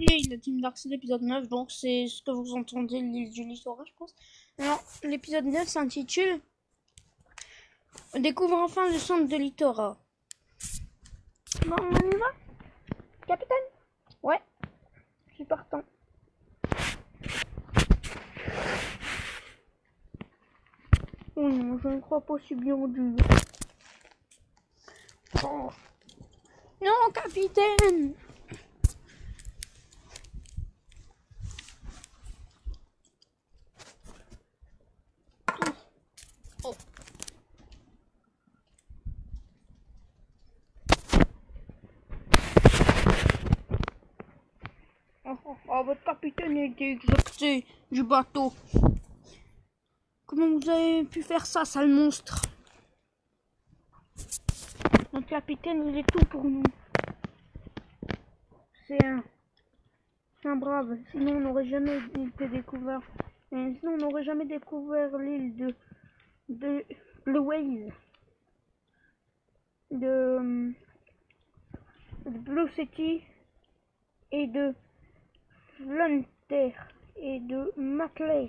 Et la Team Dark, c'est l'épisode 9, donc c'est ce que vous entendez, l'île du littoral, je pense. Alors, l'épisode 9 s'intitule « On découvre enfin le centre de littoral ». Bon, on y va, capitaine? Ouais, je suis partant. Oh non, je ne crois pas si bien dur. Oh. Non, capitaine! Oh. Oh, votre capitaine a été éjecté du bateau. Comment vous avez pu faire ça, sale monstre? Notre capitaine, il est tout pour nous. C'est un brave. Sinon, on n'aurait jamais été découvert. Et sinon, on n'aurait jamais découvert l'île de Louise, de Blue City et de Flanter et de Maclay.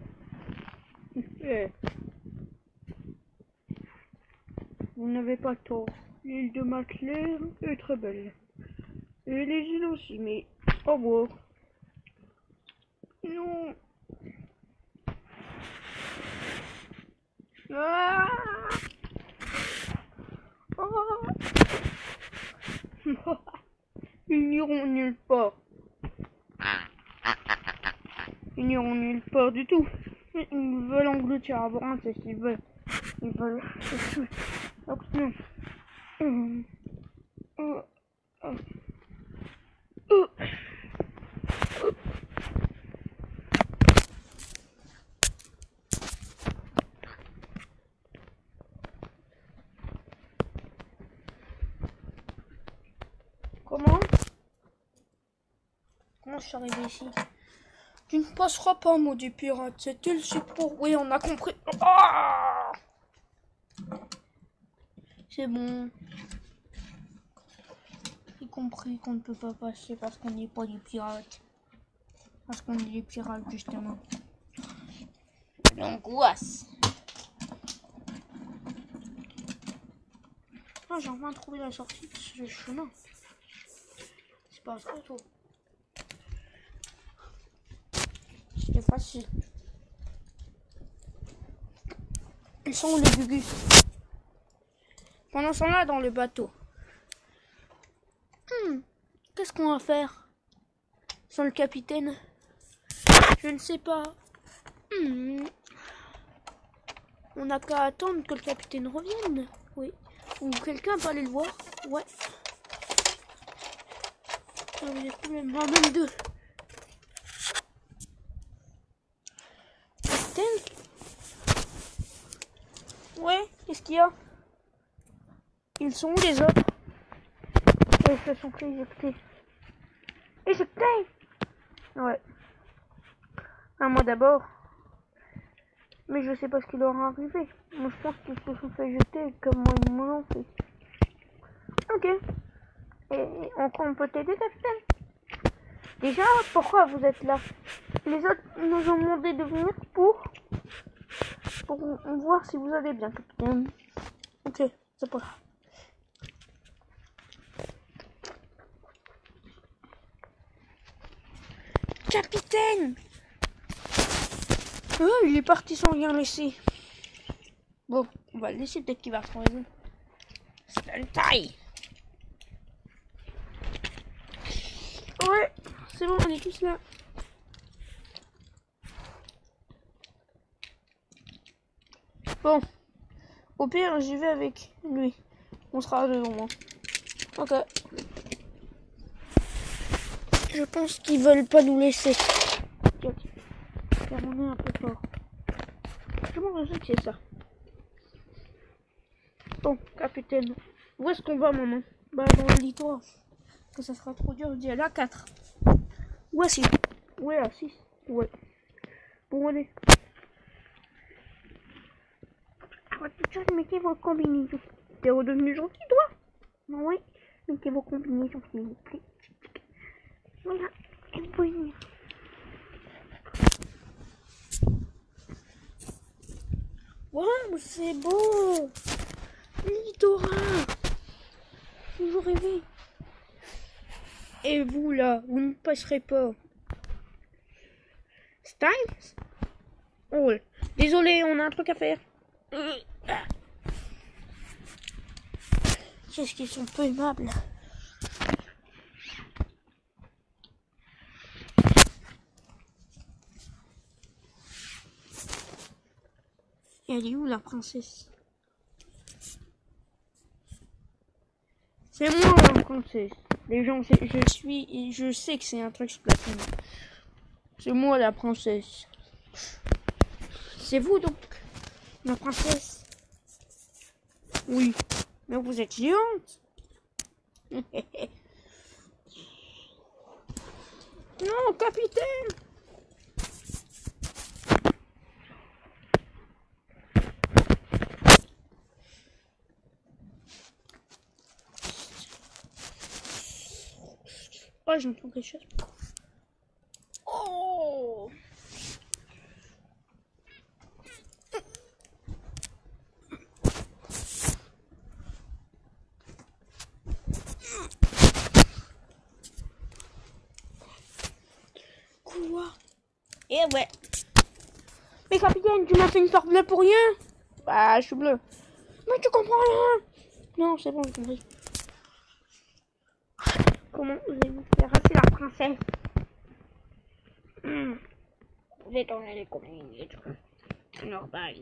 Vous n'avez pas tort. L'île de Maclay est très belle. Et les îles aussi, mais au revoir. Non. Ah. Oh. Ils n'iront nulle part. Ils n'iront nulle part du tout. Ils veulent engloutir avant, c'est ce qu'ils veulent. Ils veulent. Donc, non. Comment je suis arrivé ici? Tu ne passeras pas, maudit pirate. Cette île, c'est pour... Oui, on a compris. Ah, c'est bon. J'ai compris qu'on ne peut pas passer parce qu'on n'est pas des pirates. Parce qu'on est des pirates, justement. L'angoisse. Ah, j'ai enfin trouvé la sortie de ce chemin. C'est pas trop tôt. C'est facile. Ils sont où les bugus? Pendant ce temps-là, dans le bateau. Qu'est-ce qu'on va faire sans le capitaine? Je ne sais pas. On n'a qu'à attendre que le capitaine revienne. Oui. Ou quelqu'un peut aller le voir. Ouais. Ah, il y a problème. Ah, même deux. Capitaine? Ouais, qu'est-ce qu'il y a? Ils sont où les autres? Ils se sont fait éjecter. Éjecter? Ouais. À moi d'abord. Mais je sais pas ce qui leur est arrivé. Moi je pense qu'ils se sont fait jeter comme moi ils me l'ont fait. Ok. Et on peut t'aider, capitaine? Déjà, pourquoi vous êtes là? Les autres nous ont demandé de venir pour voir si vous allez bien, capitaine. Ok, c'est pas grave. Capitaine! Oh, il est parti sans rien laisser. Bon, on va le laisser, peut-être qu'il va se raison. C'est une taille. Ouais, c'est bon, on est tous là. Bon, au pire, j'y vais avec lui. On sera deux au moins. Ok. Je pense qu'ils veulent pas nous laisser. Car on est un peu fort. Comment je sais que c'est ça? Bon, capitaine, où est-ce qu'on va maintenant? Bah dans le littoral. Que ça sera trop dur d'y aller à 4. Où est-ce? Ouais, à 6. Ouais. Bon, allez. Mettez vos combinaisons. T'es redevenu gentil, toi? Oui. Mettez vos combinaisons, s'il vous plaît. Voilà. oui. Waouh, c'est beau. Littoral. Toujours rêvé. Et vous là, vous ne passerez pas. Styles? Oh, désolé, on a un truc à faire. Qu'est-ce qu'ils sont peu aimables. Et elle est où la princesse? C'est moi la princesse. Les gens, je sais que c'est un truc Splatoon. C'est moi la princesse. C'est vous donc, la princesse? Oui. Mais vous êtes géante. Non, capitaine. Oh, j'entends quelque chose. Oh. Quoi? Eh ouais. Mais capitaine, tu m'as fait une sorte bleue pour rien? Bah, je suis bleu. Mais tu comprends rien. Non, c'est bon, j'ai compris. Comment vous allez vous faire rasser la princesse? Vous êtes en allée comme une c'est normal.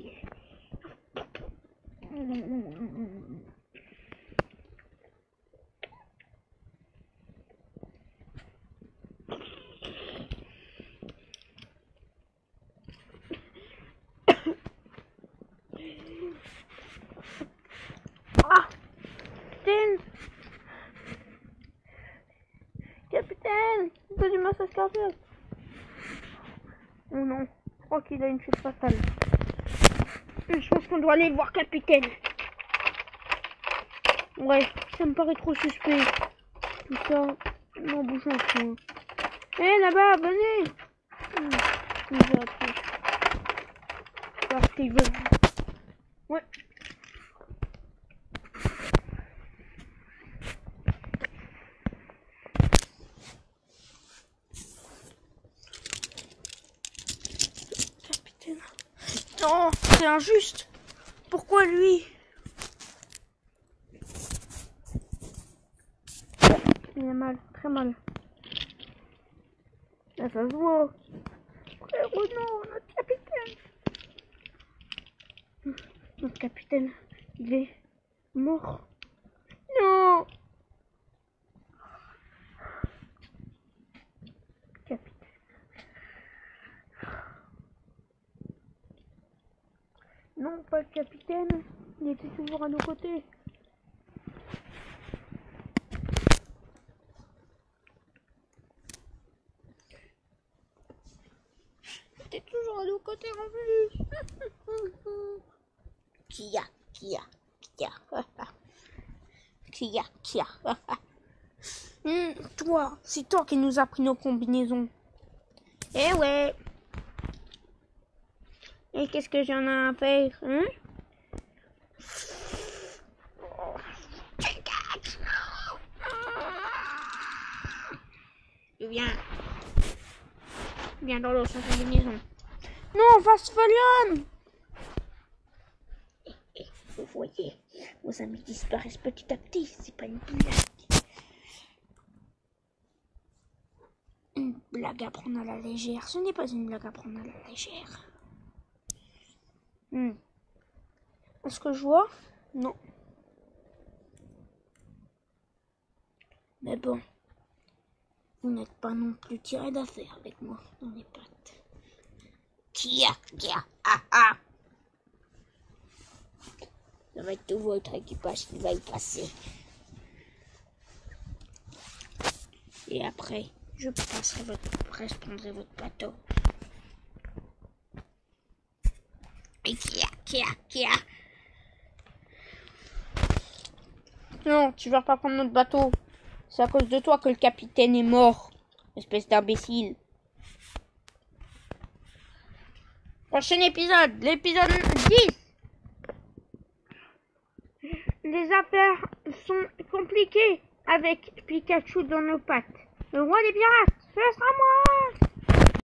Ah, capitaine! Capitaine! Il fait du massage cardiaque. Oh non, je crois qu'il a une chute fatale. Je pense qu'on doit aller le voir, capitaine. Ouais, ça me paraît trop suspect. Tout ça, non, bouge un peu. Eh, là-bas, venez! Il va appeler. Parce qu'il veut. Ouais. Capitaine. Non, c'est injuste. Pourquoi lui? Il a mal, très mal. Là, ça se voit. Frérot, non, notre capitaine. Notre capitaine, il est mort. Non. Capitaine. Non, pas le capitaine. Il était toujours à nos côtés. Il était toujours à nos côtés en plus. Kia. Toi, c'est toi qui nous as pris nos combinaisons. Eh ouais. Et qu'est-ce que j'en ai à faire, hein? Viens dans l'eau sans combinaison. Non, Fast Fallion! Vous voyez, vos amis disparaissent petit à petit, c'est pas une blague. Une blague à prendre à la légère, ce n'est pas une blague à prendre à la légère. Est-ce que je vois? Non. Mais bon, vous n'êtes pas non plus tiré d'affaire avec moi dans les pattes. Kia, ça va être tout votre équipage qui va y passer. Et après, je prendrai votre bateau. Et Kia. Non, tu vas pas prendre notre bateau. C'est à cause de toi que le capitaine est mort. Espèce d'imbécile. Prochain épisode, l'épisode 10. Les affaires sont compliquées avec Pikachu dans nos pattes. Le roi des pirates, ce sera moi.